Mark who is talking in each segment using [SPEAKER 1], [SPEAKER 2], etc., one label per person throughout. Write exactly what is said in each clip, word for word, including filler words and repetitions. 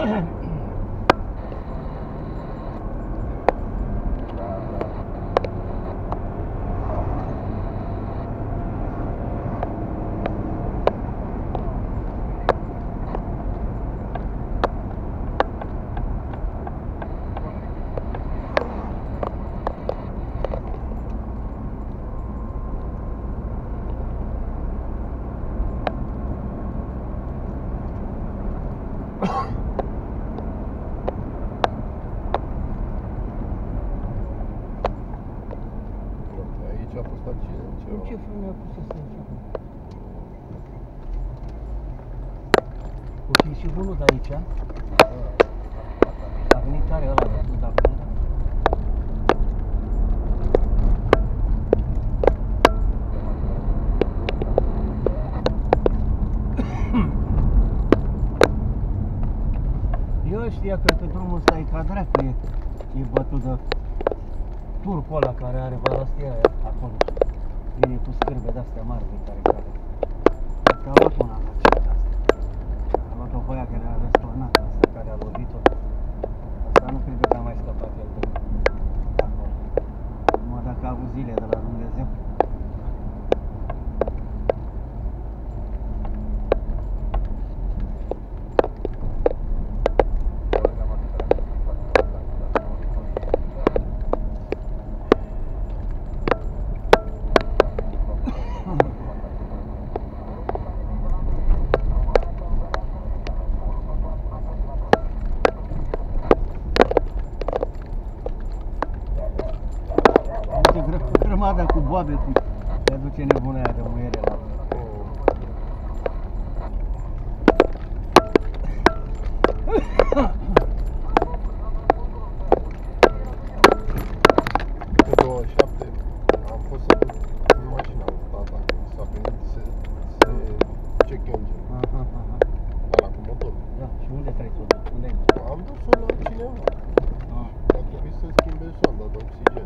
[SPEAKER 1] Aici a fost accident ceva.
[SPEAKER 2] Ce frână a pus să se înceapă? O fi și unul de aici. A venit tare ăla de sus de acolo. Eu știa că pe drumul ăsta e ca dracu, e, e bătut de turcul ăla care are balastiera acolo. Vine cu scârbe de-astea mari pe care care. Asta a luat una la cea de-astea. A luat o băia care a răsturnat asta, care a lovit-o. Asta nu cred că a mai scăpat el de acolo. Numai dacă a avut zile de la Dumnezeu. Grămada cu boabe, cum se aduce nebuna aia de muiere la...
[SPEAKER 1] Pe douăzeci și șapte am fost să duc în mașina lui tata, s-a venit să se check engine.
[SPEAKER 2] Aha, aha.
[SPEAKER 1] Ăla cu motorul.
[SPEAKER 2] Da, și unde trebuie să o duci? Unde ai?
[SPEAKER 1] Am dus-o la cineva.
[SPEAKER 2] Ah.
[SPEAKER 1] A trebuit să schimbe sonda de oxigen.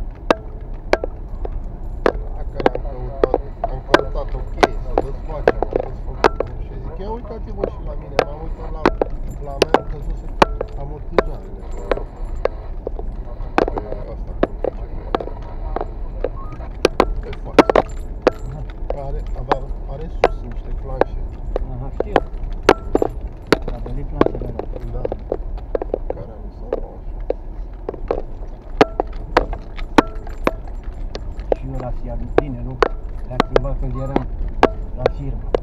[SPEAKER 1] La care am căutat, am căutat o cheie, să desfacem, am desfăcut. Și zic, ia uitați-vă și la mine, m-am uitat la, la mea, am căzuse amortizoarele. Pe asta cum zice, pe față. Are, are, are sus niște planșe.
[SPEAKER 2] Aha, știu. A venit planșele alea.
[SPEAKER 1] Da. Care am lăsat așa.
[SPEAKER 2] Și eu la Fiat, bine, nu? Le-am schimbat când eram la firmă.